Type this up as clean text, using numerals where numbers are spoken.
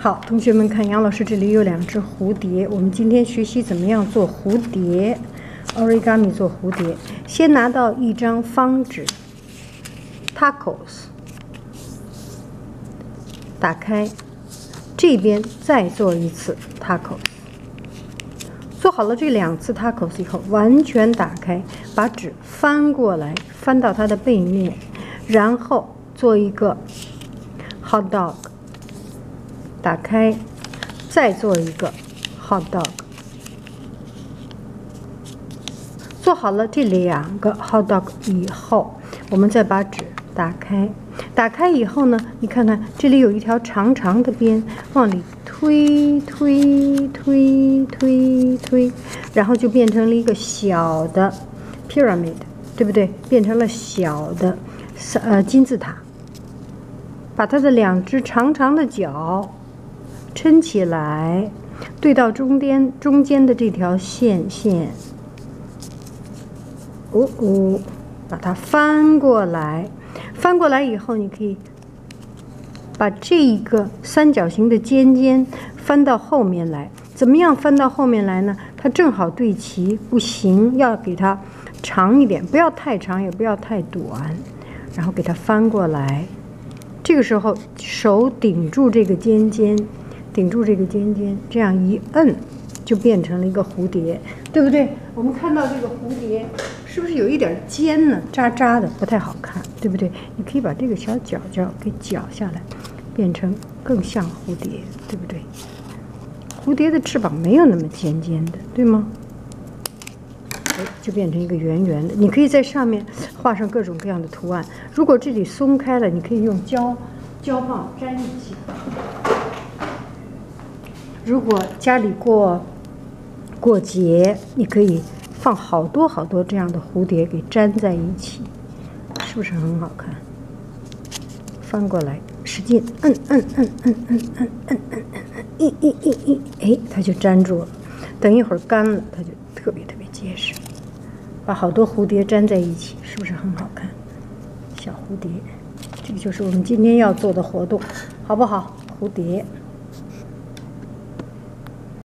好，同学们看，杨老师这里有2只蝴蝶。我们今天学习怎么样做蝴蝶 ，origami 做蝴蝶。先拿到一张方纸 ，tacos， 打开，这边再做一次 tacos。做好了这2次 tacos 以后，完全打开，把纸翻过来，翻到它的背面，然后做一个 hot dog。打开，再做一个 hot dog。做好了这2个 hot dog 以后，我们再把纸打开。打开以后呢，你看看这里有一条长长的边，往里推，然后就变成了一个小的 pyramid， 对不对？变成了小的金字塔。把它的2只长长的角抻起来，对到中间的这条线，把它翻过来。翻过来以后，你可以把这个三角形的尖翻到后面来。怎么样翻到后面来呢？它正好对齐，不行，要给它长一点，不要太长，也不要太短，然后给它翻过来。这个时候手顶住这个尖尖，这样一摁，就变成了一个蝴蝶，对不对？我们看到这个蝴蝶是不是有一点尖呢？渣渣的，不太好看，对不对？你可以把这个小角角给绞下来，变成更像蝴蝶，对不对？蝴蝶的翅膀没有那么尖的，对吗？就变成一个圆圆的。你可以在上面画上各种各样的图案。如果这里松开了，你可以用胶棒粘一起。如果家里过节，你可以放好多这样的蝴蝶给粘在一起，是不是很好看？翻过来，使劲摁，哎，它就粘住了。等一会儿干了，它就特别结实。把好多蝴蝶粘在一起，是不是很好看？小蝴蝶，这个就是我们今天要做的活动，好不好？蝴蝶。